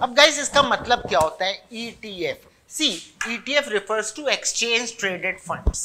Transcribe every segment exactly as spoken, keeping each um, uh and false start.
अब गाइस इसका मतलब क्या होता है E T F? See, E T F refers to exchange traded funds.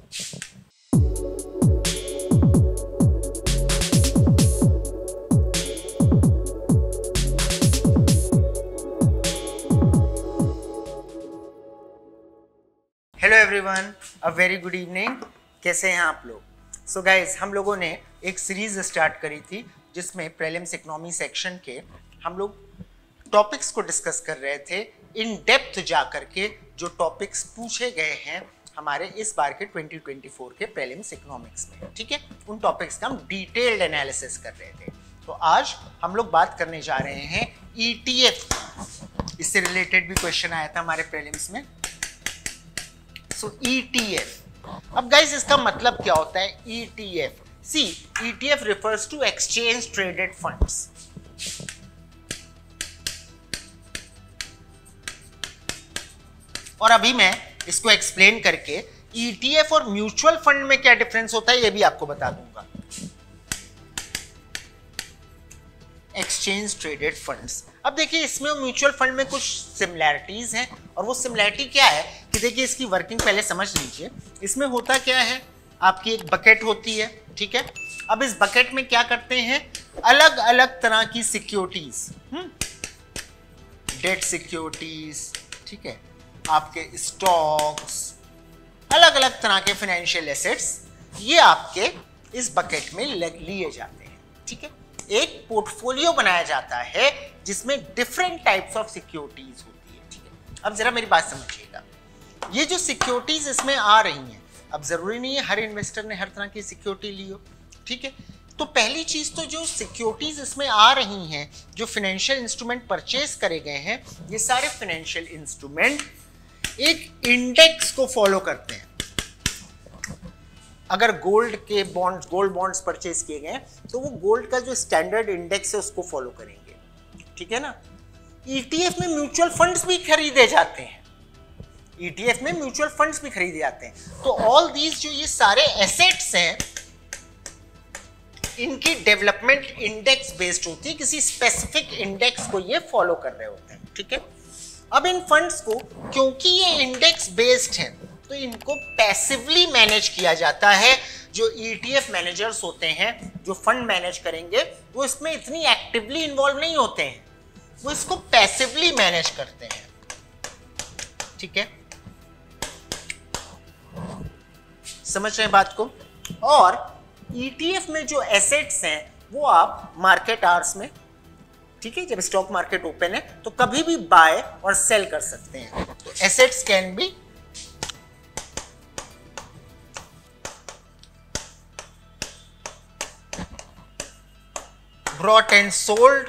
Hello everyone, a very good evening. कैसे हैं आप लोग? सो so गाइस, हम लोगों ने एक सीरीज स्टार्ट करी थी जिसमें प्रीलिम्स इकोनॉमी सेक्शन के हम लोग टॉपिक्स को डिस्कस कर रहे थे इन डेप्थ जा करके, जो टॉपिक्स पूछे गए हैं हमारे इस बार के ट्वेंटी ट्वेंटी फोर के प्रीलिम्स इकोनॉमिक्स में। ठीक है, उन टॉपिक्स का हम डिटेल्ड एनालिसिस कर रहे थे। तो आज हम लोग बात करने जा रहे हैं ई टी एफ। इससे रिलेटेड भी क्वेश्चन आया था हमारे प्रीलिम्स में। सो ई टी एफ, अब गाइस इसका मतलब क्या होता है E T F? See, E T F refers to exchange traded funds. और अभी मैं इसको एक्सप्लेन करके ई टी एफ और म्यूचुअल फंड में क्या डिफरेंस होता है ये भी आपको बता दूंगा। एक्सचेंज ट्रेडेड फंड्स, अब देखिए इसमें म्यूचुअल फंड में कुछ सिमिलैरिटीज हैं, और वो सिमिलैरिटी क्या है कि देखिए इसकी वर्किंग पहले समझ लीजिए। इसमें होता क्या है, आपकी एक बकेट होती है, ठीक है। अब इस बकेट में क्या करते हैं, अलग अलग तरह की सिक्योरिटीज, डेट सिक्योरिटीज, ठीक है, आपके स्टॉक्स, अलग अलग तरह के फाइनेंशियल एसेट्स, ये आपके इस बकेट में लिए जाते हैं, ठीक है। एक पोर्टफोलियो बनाया जाता है जिसमें डिफरेंट टाइप्स ऑफ सिक्योरिटीज होती है, ठीक है। अब जरा मेरी बात समझिएगा, ये जो सिक्योरिटीज इसमें आ रही हैं, अब जरूरी नहीं है हर इन्वेस्टर ने हर तरह की सिक्योरिटी ली हो, ठीक है। तो पहली चीज तो जो सिक्योरिटीज इसमें आ रही हैं, जो फाइनेंशियल इंस्ट्रूमेंट परचेज करे गए हैं, ये सारे फाइनेंशियल इंस्ट्रूमेंट एक इंडेक्स को फॉलो करते हैं। अगर गोल्ड के बॉन्ड्स, गोल्ड बॉन्ड्स परचेज किए गए तो वो गोल्ड का जो स्टैंडर्ड इंडेक्स है उसको फॉलो करेंगे, ठीक है ना। ई टी एफ में म्यूचुअल फंड्स भी खरीदे जाते हैं, ई टी एफ में म्यूचुअल फंड्स भी खरीदे जाते हैं। तो ऑल दीज जो ये सारे एसेट्स हैं, इनकी डेवलपमेंट इंडेक्स बेस्ड होती है, किसी स्पेसिफिक इंडेक्स को ये फॉलो कर रहे होते हैं, ठीक है। अब इन फंड्स को, क्योंकि ये इंडेक्स बेस्ड हैं, तो इनको पैसिवली मैनेज किया जाता है। जो ई टी एफ मैनेजर्स होते हैं, जो फंड मैनेज करेंगे, वो इसमें इतनी एक्टिवली इन्वॉल्व नहीं होते हैं, वो इसको पैसिवली मैनेज करते हैं, ठीक है। समझ रहे हैं बात को? और ई टी एफ में जो एसेट्स हैं वो आप मार्केट आवर्स में, ठीक है, जब स्टॉक मार्केट ओपन है तो कभी भी बाय और सेल कर सकते हैं। तो assets can be brought and sold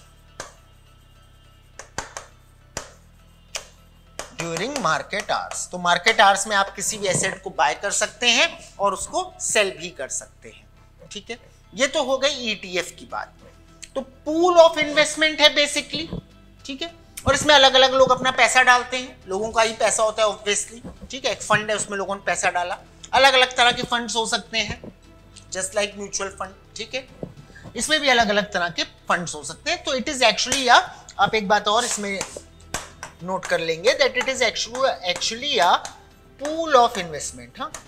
during market hours. तो मार्केट आवर्स में आप किसी भी एसेट को बाय कर सकते हैं और उसको सेल भी कर सकते हैं, ठीक है। ये तो हो गई ई टी एफ की बात। तो पूल ऑफ इन्वेस्टमेंट है बेसिकली, ठीक है, और इसमें अलग अलग लोग अपना पैसा डालते हैं, लोगों का ही पैसा होता है ऑब्वियसली, ठीक है। एक फंड है, उसमें लोगों ने पैसा डाला, अलग अलग तरह के फंड्स हो सकते हैं, जस्ट लाइक म्यूचुअल फंड, ठीक है। इसमें भी अलग अलग तरह के फंड्स हो सकते हैं। तो इट इज एक्चुअली, या आप एक बात और इसमें नोट कर लेंगे, that it is actually a pool of investment. हाँ,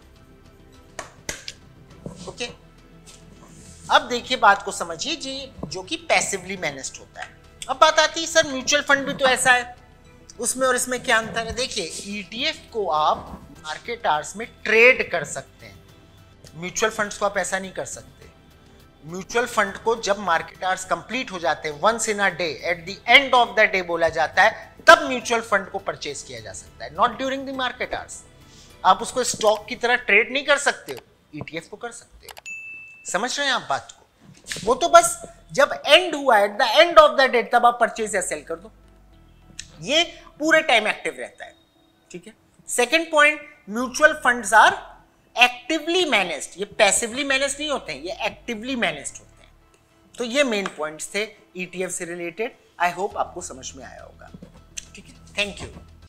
ओके। अब देखिए बात को समझिए जी, जो कि पैसिवली मैनेज्ड होता है। अब बात आती है सर म्यूचुअल फंड भी तो ऐसा है, उसमें और इसमें क्या अंतर है? देखिए ई टी एफ को आप मार्केट आवर्स में ट्रेड कर सकते हैं, म्यूचुअल फंड्स को आप ऐसा नहीं कर सकते। म्यूचुअल फंड को जब मार्केट आवर्स कंप्लीट हो जाते हैं, once in a day, at the end of the day बोला जाता है, तब म्यूचुअल फंड को परचेज किया जा सकता है, not during the market hours. आप उसको स्टॉक की तरह ट्रेड नहीं कर सकते हो, ई टी एफ को कर सकते हो। समझ रहे हैं आप बात को? वो तो बस जब एंड हुआ, at the end of the day, तब आप परचेज या सेल कर दो, ये पूरे टाइम एक्टिव रहता है, ठीक है। Second point, mutual funds are actively managed, ये पैसिवली मैनेज नहीं होते हैं, ये एक्टिवली मैनेज्ड होते हैं। तो ये मेन पॉइंट्स थे ई टी एफ से रिलेटेड। आई होप आपको समझ में आया होगा, ठीक है। Thank you.